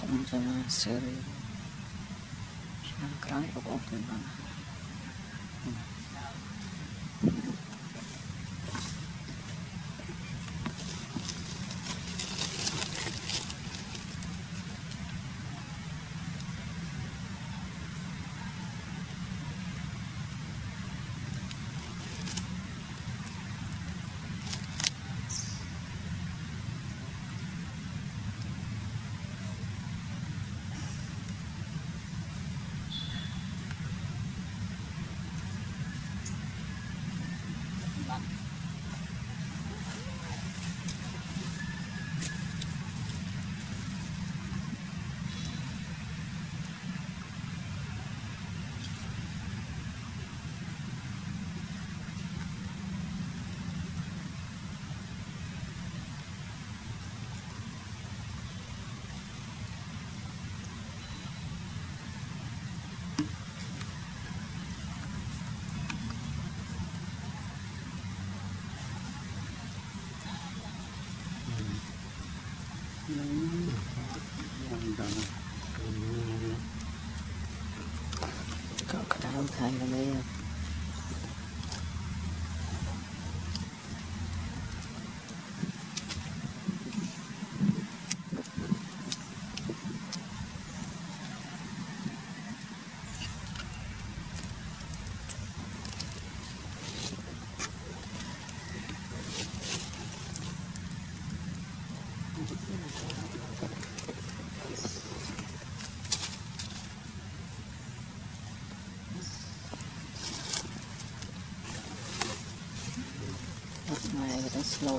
không cho seri sang cái của ông thì bằng có cái đau thay là đây này người ta slot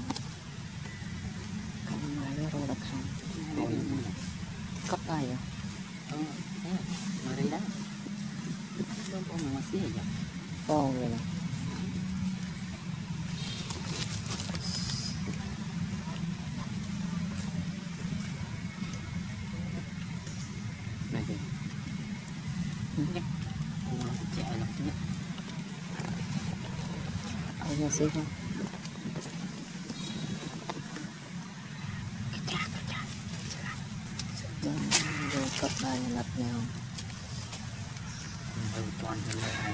không này nó rồi là không cắt tay à mà đây đó con mà xí vậy con rồi này này kìa chạy lắm nhé nhà xí không rồi cất đây lật nhau toàn thân này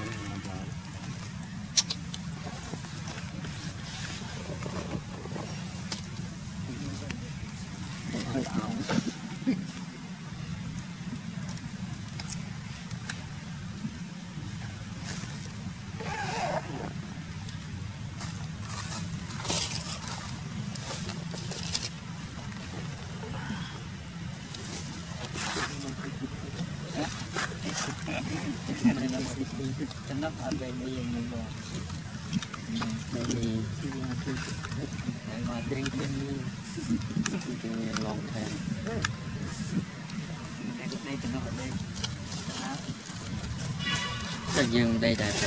chân đất ở đây bây giờ mình bỏ đây thì mà đi thì lòng thèm đây chân đất ở đây rất dương đây đẹp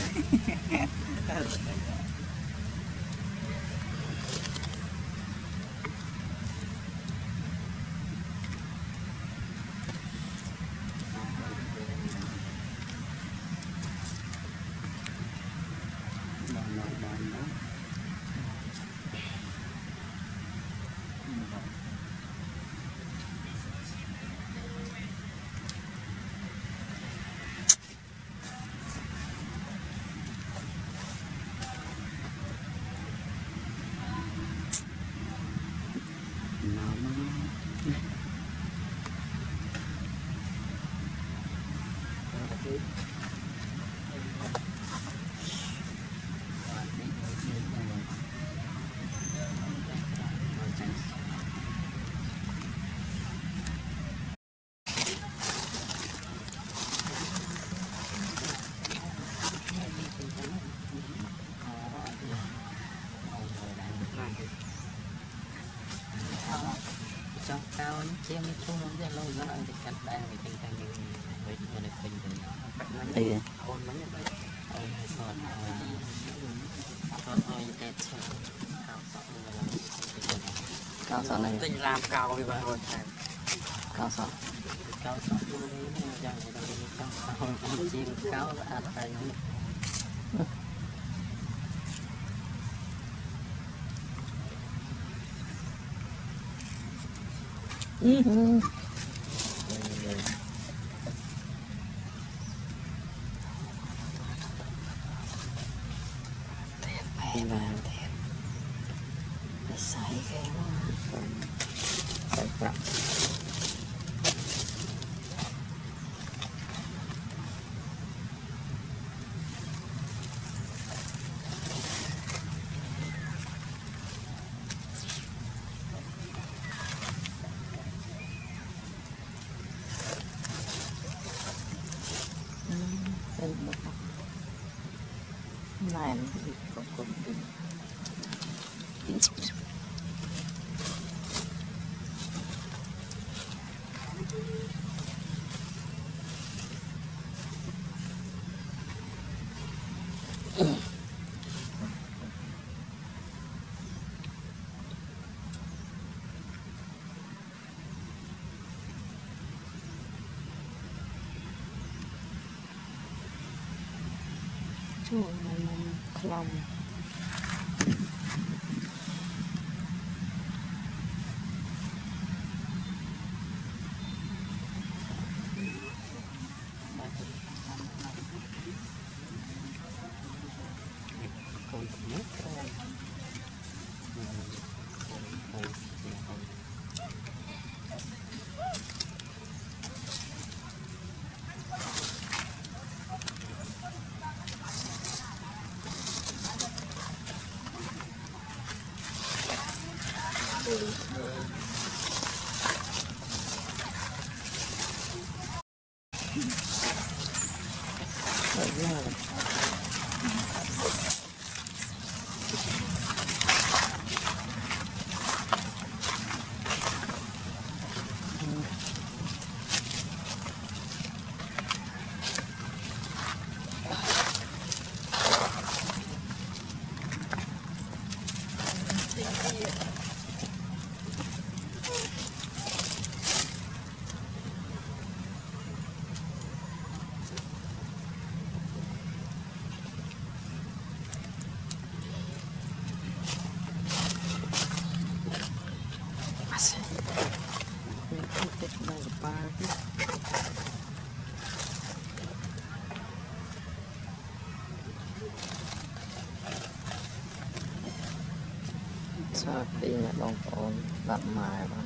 trong cao chiếc cái chung nó lâu nó lại thì cắt đang thì tinh thần với người này tinh thần đây ôn mấy vậy ôn sọt ôi đẹp cao sọt này tinh làm cao như vậy rồi cao sọt chim cao ăn tay là xài cái bạc này còn chuột này lòng còn nhất sao đi là bông ổn đặt mài mà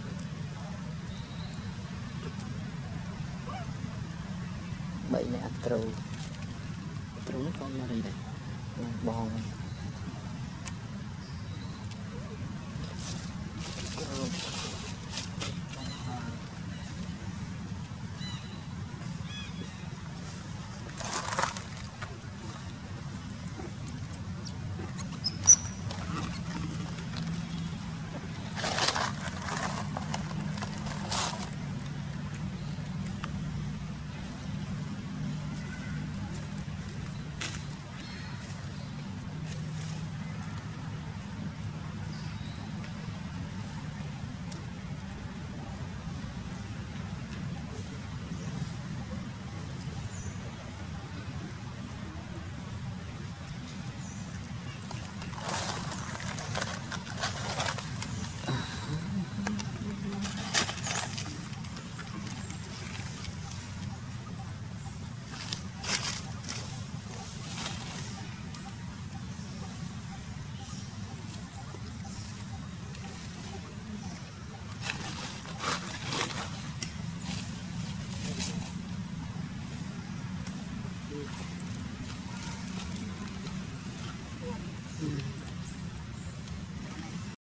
bảy này trâu nó con nó đi đây bòn